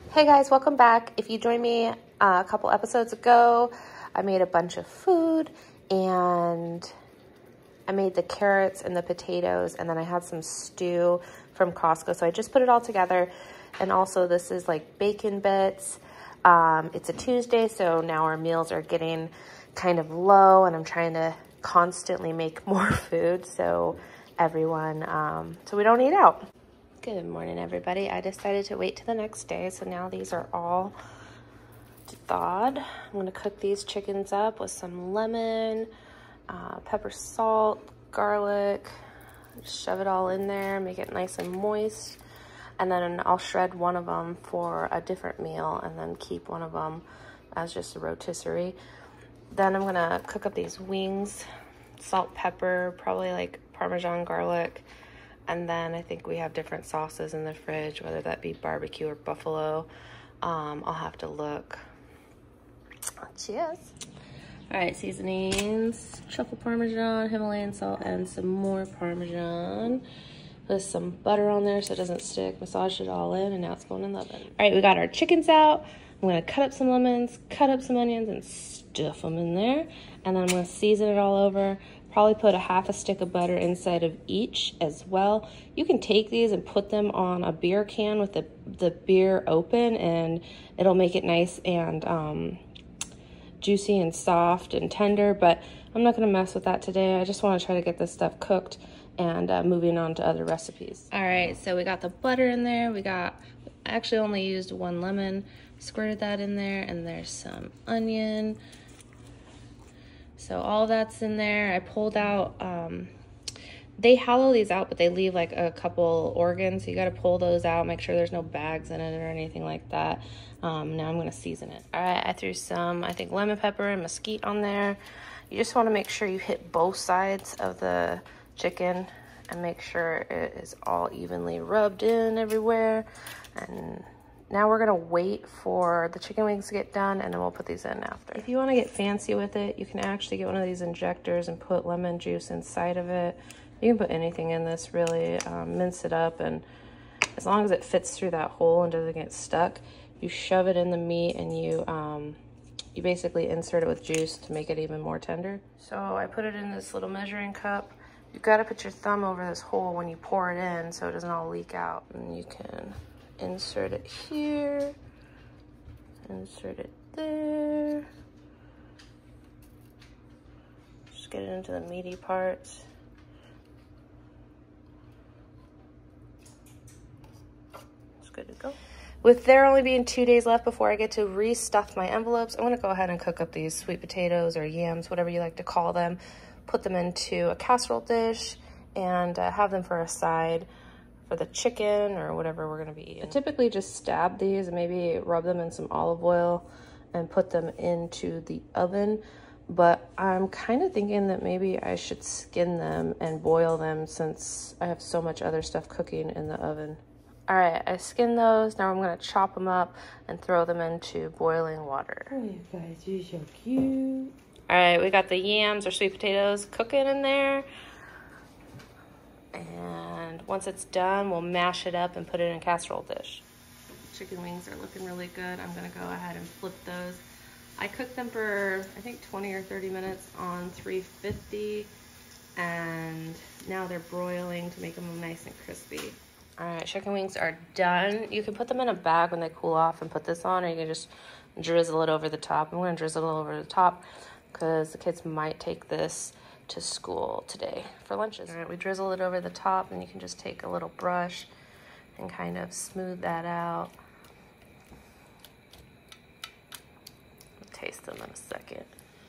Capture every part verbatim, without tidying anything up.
Hey guys, welcome back. If you joined me uh, a couple episodes ago, I made a bunch of food and I made the carrots and the potatoes, and then I had some stew from Costco. So I just put it all together. And also this is like bacon bits. Um, it's a Tuesday, so now our meals are getting kind of low and I'm trying to constantly make more food so everyone, um, so we don't eat out. Good morning, everybody. I decided to wait till the next day, so now these are all thawed. I'm gonna cook these chickens up with some lemon, uh, pepper, salt, garlic, just shove it all in there, make it nice and moist. And then I'll shred one of them for a different meal and then keep one of them as just a rotisserie. Then I'm gonna cook up these wings, salt, pepper, probably like Parmesan garlic. And then I think we have different sauces in the fridge, whether that be barbecue or buffalo. Um, I'll have to look. Cheers. All right, seasonings, truffle Parmesan, Himalayan salt, and some more Parmesan. With some butter on there so it doesn't stick. Massage it all in, and now it's going in the oven. All right, we got our chickens out. I'm gonna cut up some lemons, cut up some onions, and stuff them in there. And then I'm gonna season it all over. Probably put a half a stick of butter inside of each as well. You can take these and put them on a beer can with the, the beer open, and it'll make it nice and um, juicy and soft and tender, but I'm not gonna mess with that today. I just wanna try to get this stuff cooked and uh, moving on to other recipes. All right, so we got the butter in there. We got, I actually only used one lemon, squirted that in there, and there's some onion. So all that's in there. I pulled out, um, they hollow these out, but they leave like a couple organs. So you gotta pull those out, make sure there's no bags in it or anything like that. Um, now I'm gonna season it. All right, I threw some, I think lemon pepper and mesquite on there. You just wanna make sure you hit both sides of the chicken and make sure it is all evenly rubbed in everywhere. And now we're gonna wait for the chicken wings to get done, and then we'll put these in after. If you wanna get fancy with it, you can actually get one of these injectors and put lemon juice inside of it. You can put anything in this, really. Um, mince it up, and as long as it fits through that hole and doesn't get stuck, you shove it in the meat and you um, you basically insert it with juice to make it even more tender. So I put it in this little measuring cup. You've gotta put your thumb over this hole when you pour it in so it doesn't all leak out. And you can insert it here, insert it there. Just get it into the meaty parts. It's good to go. With there only being two days left before I get to restuff my envelopes, I'm gonna go ahead and cook up these sweet potatoes or yams, whatever you like to call them. Put them into a casserole dish and uh, have them for a side for the chicken or whatever we're gonna be eating. I typically just stab these and maybe rub them in some olive oil and put them into the oven, but I'm kind of thinking that maybe I should skin them and boil them since I have so much other stuff cooking in the oven. All right, I skinned those. Now I'm gonna chop them up and throw them into boiling water. Oh, you guys, you're so cute. All right, we got the yams or sweet potatoes cooking in there. And once it's done, we'll mash it up and put it in a casserole dish. Chicken wings are looking really good. I'm gonna go ahead and flip those. I cooked them for, I think, twenty or thirty minutes on three fifty. And now they're broiling to make them nice and crispy. All right, chicken wings are done. You can put them in a bag when they cool off and put this on, or you can just drizzle it over the top. I'm gonna drizzle it over the top because the kids might take this to school today for lunches. All right, we drizzle it over the top, and you can just take a little brush and kind of smooth that out. I'll taste them in a second.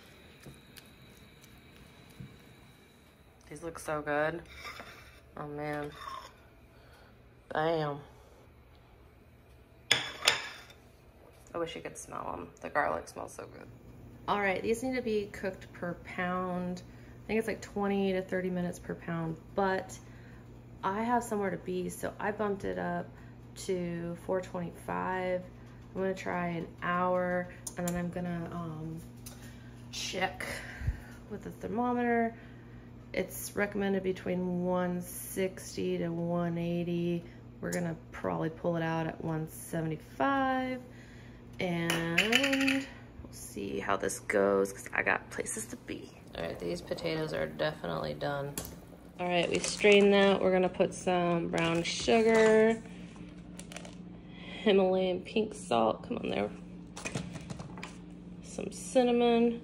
These look so good. Oh man. Bam. I wish you could smell them. The garlic smells so good. All right, these need to be cooked per pound. I think it's like twenty to thirty minutes per pound, but I have somewhere to be, so I bumped it up to four twenty-five. I'm gonna try an hour, and then I'm gonna um, check with the thermometer. It's recommended between one sixty to one eighty We're gonna probably pull it out at one seventy-five, and we'll see how this goes because I got places to be. All right, these potatoes are definitely done. All right, we strained that. We're gonna put some brown sugar, Himalayan pink salt, come on there, some cinnamon,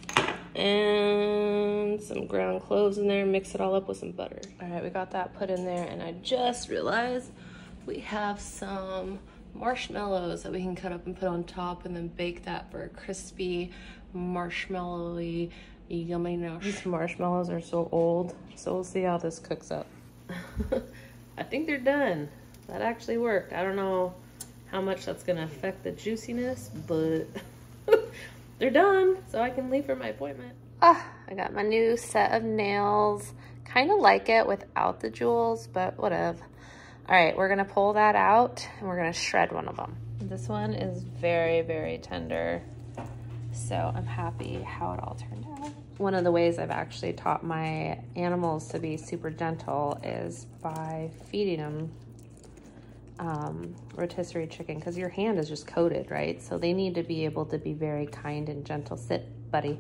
and some ground cloves in there. Mix it all up with some butter. All right, we got that put in there, and I just realized we have some marshmallows that we can cut up and put on top and then bake that for a crispy, marshmallowy, yumminess. These marshmallows are so old, so we'll see how this cooks up. I think they're done. That actually worked. I don't know how much that's gonna affect the juiciness, but they're done, so I can leave for my appointment. Ah, I got my new set of nails. Kind of like it without the jewels, but whatever. All right, we're gonna pull that out and we're gonna shred one of them. This one is very, very tender, so I'm happy how it all turned out. One of the ways I've actually taught my animals to be super gentle is by feeding them um, rotisserie chicken, because your hand is just coated, right? So they need to be able to be very kind and gentle. Sit, buddy.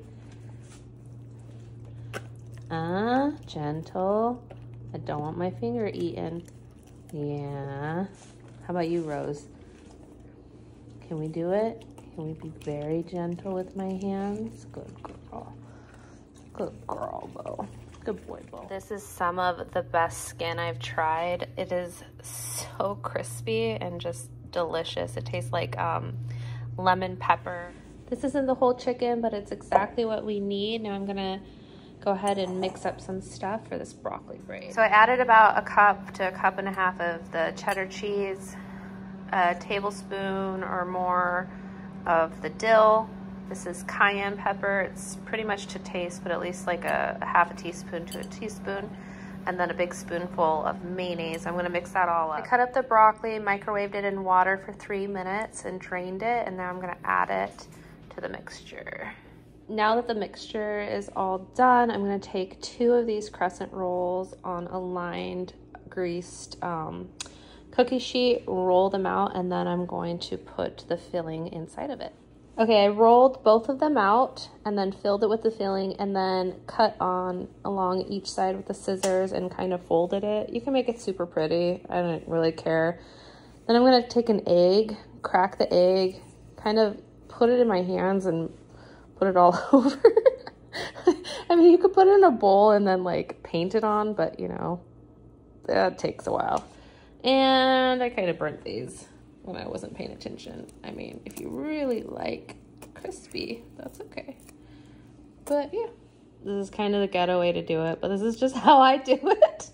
Ah, uh, gentle. I don't want my finger eaten. Yeah. How about you, Rose? Can we do it? Can we be very gentle with my hands? Good girl. Good girl, Bo. Good boy, Bo. This is some of the best skin I've tried. It is so crispy and just delicious. It tastes like um, lemon pepper. This isn't the whole chicken, but it's exactly what we need. Now I'm gonna go ahead and mix up some stuff for this broccoli braid. So I added about a cup to a cup and a half of the cheddar cheese, a tablespoon or more of the dill. This is cayenne pepper. It's pretty much to taste, but at least like a, a half a teaspoon to a teaspoon. And then a big spoonful of mayonnaise. I'm gonna mix that all up. I cut up the broccoli, microwaved it in water for three minutes and drained it, and now I'm gonna add it to the mixture. Now that the mixture is all done, I'm gonna take two of these crescent rolls on a lined, greased um, cookie sheet, roll them out, and then I'm going to put the filling inside of it. Okay, I rolled both of them out and then filled it with the filling and then cut on along each side with the scissors and kind of folded it. You can make it super pretty. I don't really care. Then I'm gonna take an egg, crack the egg, kind of put it in my hands and put it all over. I mean, you could put it in a bowl and then like paint it on, but you know, that takes a while. And I kind of burnt these when I wasn't paying attention. I mean, if you really like crispy, that's okay. But yeah, this is kind of the ghetto way to do it, but this is just how I do it.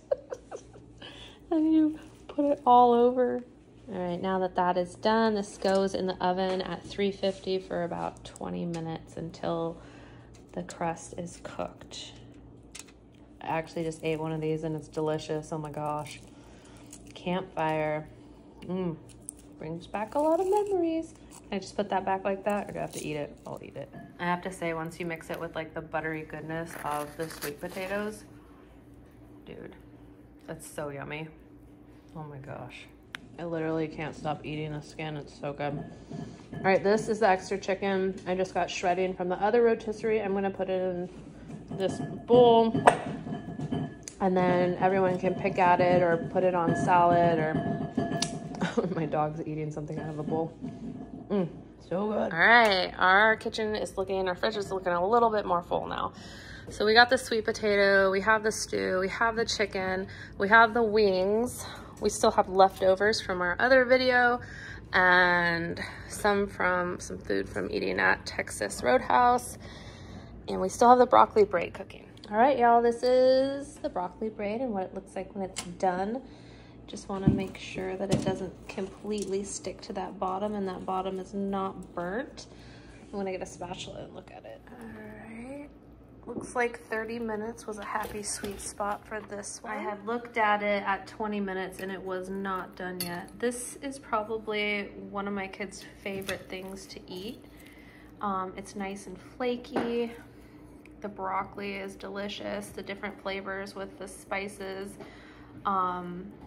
And you put it all over. All right, now that that is done, this goes in the oven at three fifty for about twenty minutes until the crust is cooked. I actually just ate one of these and it's delicious. Oh my gosh. Campfire. Mmm. Brings back a lot of memories. Can I just put that back like that, or do I have to eat it? I'll eat it. I have to say, once you mix it with like the buttery goodness of the sweet potatoes, dude, that's so yummy. Oh my gosh. I literally can't stop eating the skin. It's so good. All right, this is the extra chicken I just got shredding from the other rotisserie. I'm gonna put it in this bowl, and then everyone can pick at it or put it on salad, or my dog's eating something out of a bowl. Mm, so good. All right, our kitchen is looking, our fridge is looking a little bit more full now. So we got the sweet potato, we have the stew, we have the chicken, we have the wings. We still have leftovers from our other video and some from some food from eating at Texas Roadhouse. And we still have the broccoli braid cooking. All right, y'all, this is the broccoli braid and what it looks like when it's done. Just want to make sure that it doesn't completely stick to that bottom and that bottom is not burnt. I'm gonna get a spatula and look at it. All right. Looks like thirty minutes was a happy sweet spot for this one. I had looked at it at twenty minutes and it was not done yet. This is probably one of my kids' favorite things to eat. Um, it's nice and flaky. The broccoli is delicious. The different flavors with the spices. Um,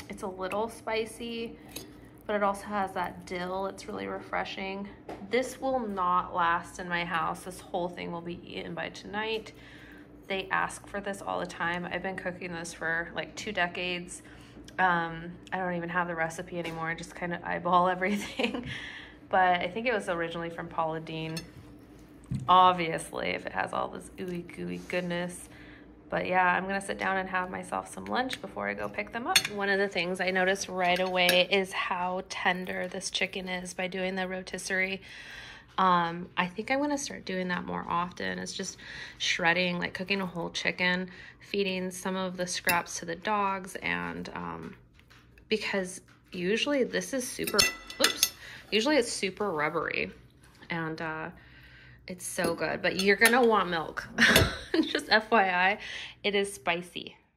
It's a little spicy, but it also has that dill. It's really refreshing. This will not last in my house. This whole thing will be eaten by tonight. They ask for this all the time. I've been cooking this for like two decades. Um, I don't even have the recipe anymore. I just kind of eyeball everything. But I think it was originally from Paula Deen. Obviously, if it has all this ooey gooey goodness. But yeah, I'm gonna sit down and have myself some lunch before I go pick them up. One of the things I noticed right away is how tender this chicken is by doing the rotisserie. Um, I think I'm gonna start doing that more often. It's just shredding, like cooking a whole chicken, feeding some of the scraps to the dogs, and um, because usually this is super, oops, usually it's super rubbery, and uh, it's so good, but you're gonna want milk. Just F Y I, it is spicy.